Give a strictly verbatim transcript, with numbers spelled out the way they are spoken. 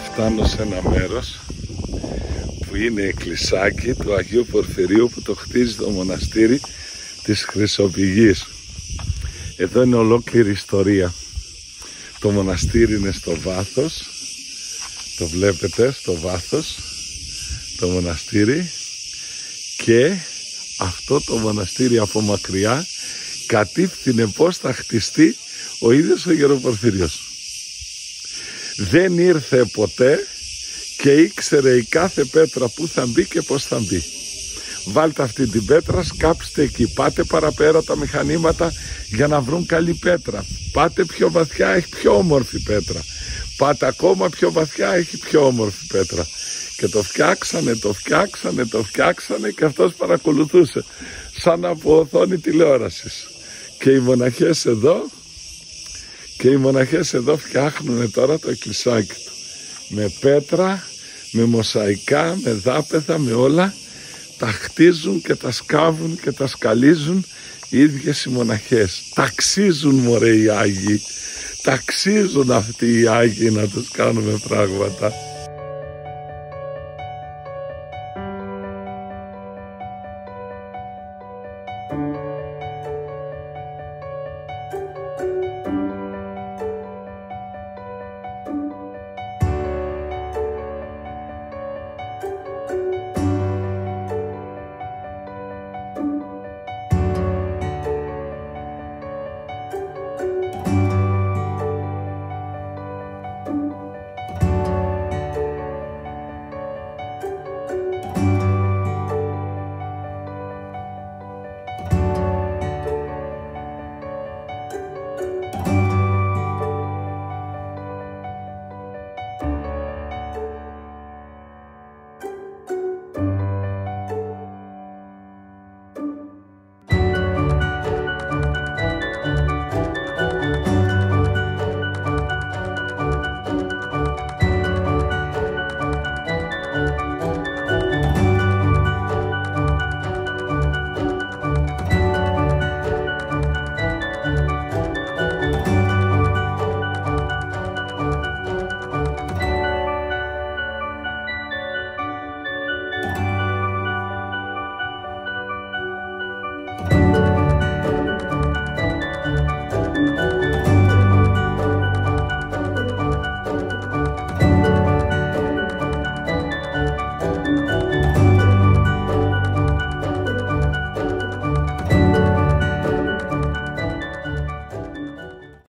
φτάνω σε ένα μέρος που είναι εκκλησάκι του Αγίου Πορφυρίου που το χτίζει το μοναστήρι της Χρυσοπηγής. Εδώ είναι ολόκληρη ιστορία. Το μοναστήρι είναι στο βάθος, το βλέπετε στο βάθος το μοναστήρι, και αυτό το μοναστήρι από μακριά κατήφθηνε πως θα χτιστεί ο ίδιος ο Γεροπορφύριος. Δεν ήρθε ποτέ και ήξερε η κάθε πέτρα που θα μπει και πως θα μπει. Βάλτε αυτή την πέτρα, σκάψτε εκεί, πάτε παραπέρα τα μηχανήματα για να βρουν καλή πέτρα. Πάτε πιο βαθιά, έχει πιο όμορφη πέτρα. Πάτε ακόμα πιο βαθιά, έχει πιο όμορφη πέτρα. Και το φτιάξανε, το φτιάξανε, το φτιάξανε και αυτός παρακολουθούσε σαν από οθόνη τηλεόρασης. Και οι μοναχές εδώ, και οι μοναχές εδώ φτιάχνουν τώρα το εκκλησάκι του. Με πέτρα, με μοσαϊκά, με δάπεδα, με όλα. Τα χτίζουν και τα σκάβουν και τα σκαλίζουν οι ίδιες οι μοναχές. Ταξίζουν μωρέ οι Άγιοι. Ταξίζουν αυτοί οι Άγιοι να τους κάνουμε πράγματα.